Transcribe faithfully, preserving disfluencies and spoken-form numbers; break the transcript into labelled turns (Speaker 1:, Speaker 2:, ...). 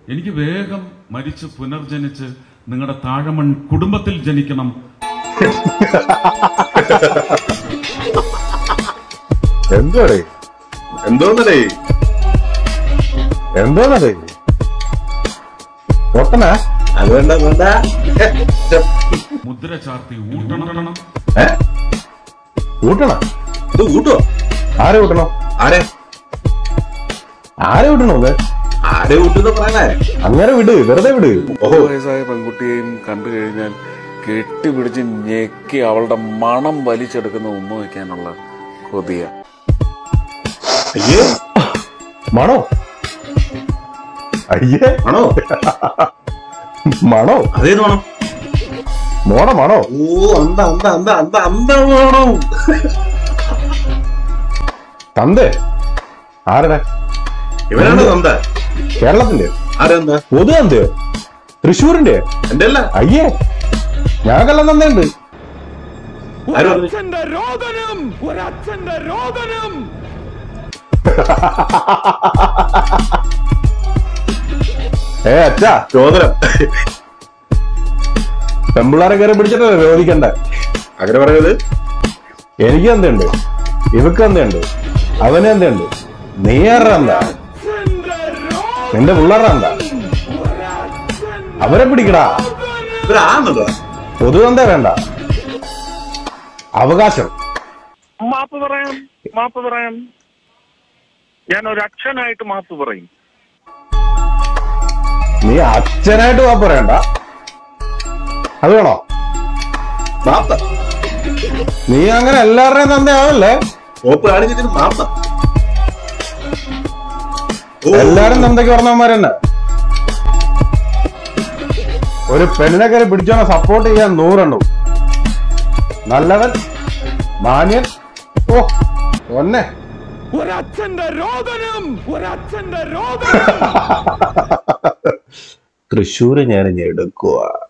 Speaker 1: എനിക്ക് വേഗം മരിച്ച് പുനർജനിച്ച് നിങ്ങളുടെ താഴമൺ കുടുംബത്തിൽ ജനിക്കണം.
Speaker 2: എന്തോടേ എന്തോന്നടേ എന്തോന്നടേ പൊട്ടന അത് വേണ്ട വേണ്ട.
Speaker 1: മുദ്ര ചാർത്തി ഊട്ടണം.
Speaker 2: ഊട്ടണ
Speaker 3: ഇത് ഊട്ടോ?
Speaker 2: ആരെ ഊട്ടണോ?
Speaker 3: ആരെ
Speaker 2: ആരെ ഊട്ടണോ?
Speaker 3: ആരെ ഊട്ടുന്ന പറയണേ?
Speaker 2: അങ്ങനെ വിട്, വെറുതെ വിട്.
Speaker 4: വയസ്സായ പെൺകുട്ടിയെയും കണ്ടു കഴിഞ്ഞാൽ കെട്ടിപ്പിടിച്ച് ഞെക്കി അവളുടെ മണം വലിച്ചെടുക്കുന്ന ഉമ്മ വയ്ക്കാനുള്ള കൊതിയ.
Speaker 2: അയ്യേ മണോ? അയ്യേ
Speaker 3: ആണോ?
Speaker 2: മണോ?
Speaker 3: അതേത് വേണം?
Speaker 2: മോണോ മണോ?
Speaker 3: ഓ അന്ത അന്ത അന്ത അന്ത അന്ത വേണം.
Speaker 2: തന്തേ ആരുടെ?
Speaker 3: ഇവരാണ് തന്ത.
Speaker 2: കേരളത്തിന്റെ?
Speaker 3: ആരെന്താ?
Speaker 2: പൊതു തന്തയോ? തൃശ്ശൂരിന്റെ?
Speaker 3: എന്റെ അല്ല.
Speaker 2: അയ്യേ ഞങ്ങൾക്കെല്ലാം തന്തയുണ്ട്. ഏ അച്ഛാ
Speaker 3: ചോദനം
Speaker 2: പെമ്പിള്ളാരെ കയറി പിടിച്ചിട്ടല്ലേ രോധിക്കണ്ട.
Speaker 3: അങ്ങനെ പറയുന്നത്.
Speaker 2: എനിക്ക് എന്തുണ്ട്, ഇവക്ക് എന്തുണ്ട്, അവന് എന്തുണ്ട്, നീ ആരുടെ എന്താ, നിന്റെ പിള്ളേരുടെ എന്താ? അവരെ പിടിക്കടാ.
Speaker 3: ഇവരാണല്ലോ.
Speaker 2: പൊതുവെന്താ വേണ്ട, അവകാശം.
Speaker 5: മാപ്പ് പറയാം, മാപ്പ് പറയാം. ഞാൻ ഒരു അച്ഛനായിട്ട് മാപ്പ് പറയും.
Speaker 2: നീ അച്ഛനായിട്ട് വാ പറയണ്ട, അത് വേണോ?
Speaker 3: മാപ്പ
Speaker 2: നീ അങ്ങനെ എല്ലാവരുടെയും തന്തയാവല്ലേ?
Speaker 3: ഓപ്പ് കാണിച്ചിട്ട് മാപ്പ.
Speaker 2: എല്ലാരും തന്തയ്ക്ക് പറഞ്ഞവന്മാരെന്നെ. ഒരു പെണ്ണിനെ കയറി പിടിച്ചോനെ സപ്പോർട്ട് ചെയ്യാൻ നൂറെണ്ണു. നല്ലവൻ, മാന്യൻ. ഓ ഒന്നെ
Speaker 1: ഒരച്ഛന്റെ രോദനം, ഒരച്ഛന്റെ രോദനം.
Speaker 2: തൃശ്ശൂര് ഞാൻ എടുക്കുക.